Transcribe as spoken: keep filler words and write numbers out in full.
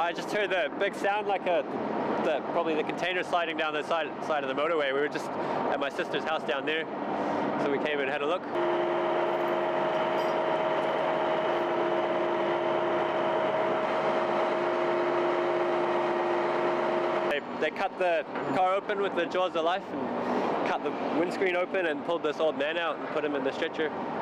I just heard the big sound like a, the, probably the container sliding down the side, side of the motorway. We were just at my sister's house down there, so we came and had a look. They, they cut the car open with the jaws of life and cut the windscreen open and pulled this old man out and put him in the stretcher.